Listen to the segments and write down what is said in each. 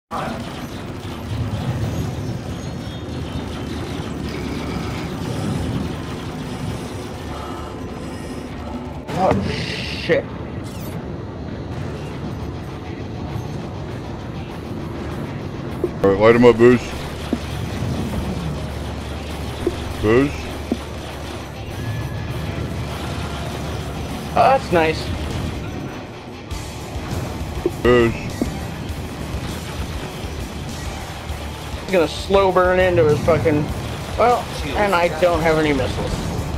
Oh, shit. Alright, light him up, Booze. Booze? Oh, that's nice. Booze. He's gonna slow burn into his fucking... Well, and I don't have any missiles.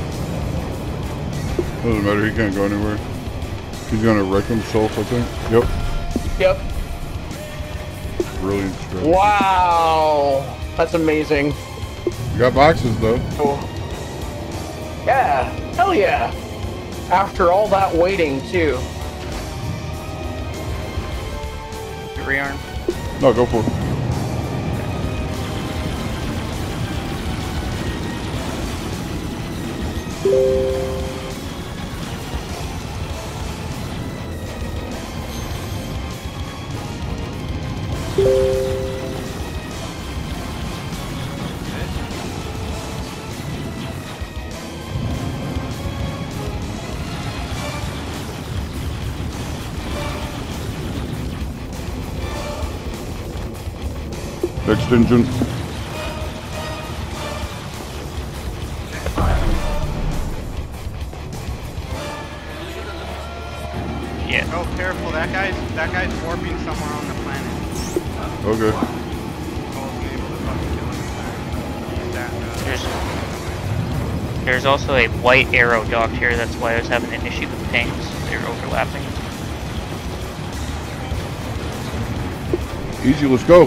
Doesn't matter, he can't go anywhere. He's gonna wreck himself, I think. Yep. Yep. Brilliant strategy. Wow. That's amazing. You got boxes, though. Oh. Yeah. Hell yeah. After all that waiting, too. Rearm. No, go for it. Next engine. Yeah. Oh, careful! That guy's warping somewhere on the planet. Okay. There's also a white arrow docked here. That's why I was having an issue with pings. They're overlapping. Easy, let's go.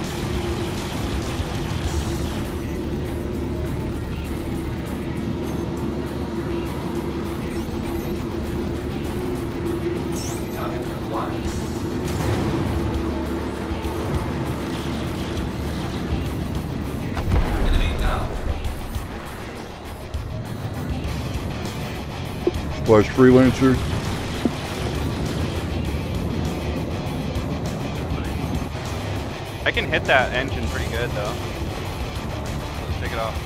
Splash Freelancer. I can hit that engine pretty good though. Let's take it off.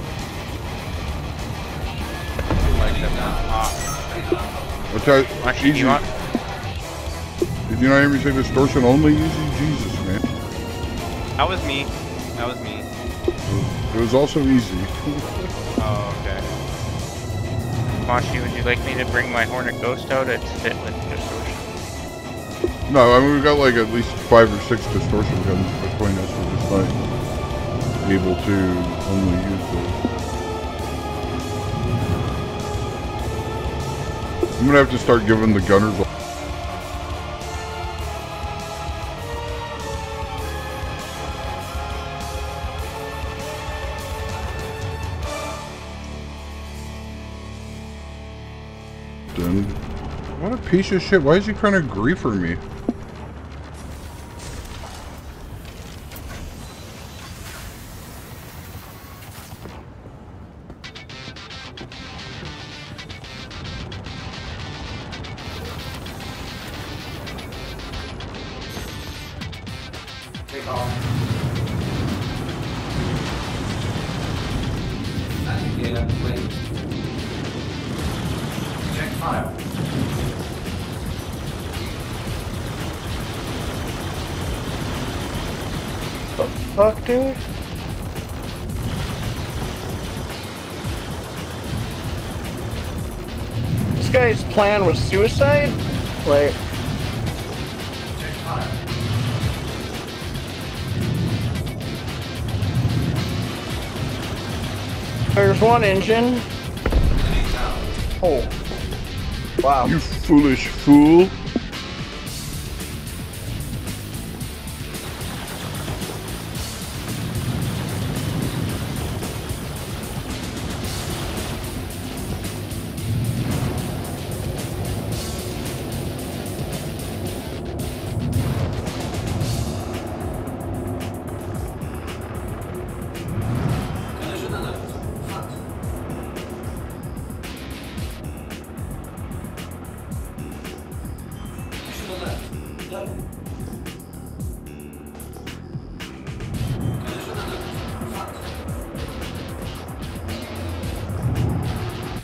What's that? Actually, Easy. Did you not hear me say distortion only? Easy? Jesus, man. That was me. That was me. It was also easy. Oh, okay. Mashi, would you like me to bring my Hornet Ghost out? It's fit with distortion. No, I mean, we've got like at least 5 or 6 distortion guns between us. We're just not able to only use those. I'm gonna have to start giving the gunners a What a piece of shit. Why is he trying to griefer me? Take off. Yeah, wait. Check file. The fuck, dude? This guy's plan was suicide? Like... Check file. There's one engine. Oh. Wow. You foolish fool.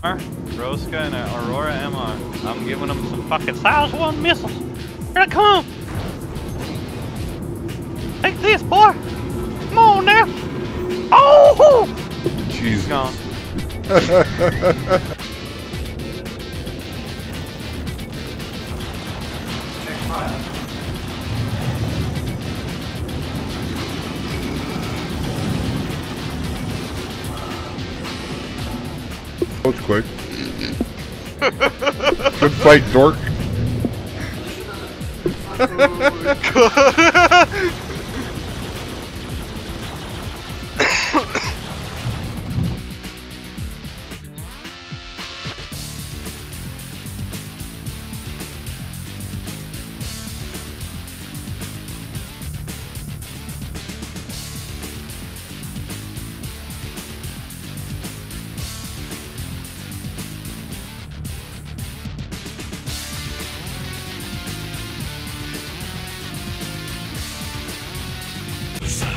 Roska and Aurora MR. I'm giving them some fucking Size 1 missiles. Here they come! Take this, boy! Come on now! Oh! Jesus. Gone. Check fire. That was quick. Good fight, dork. Silence.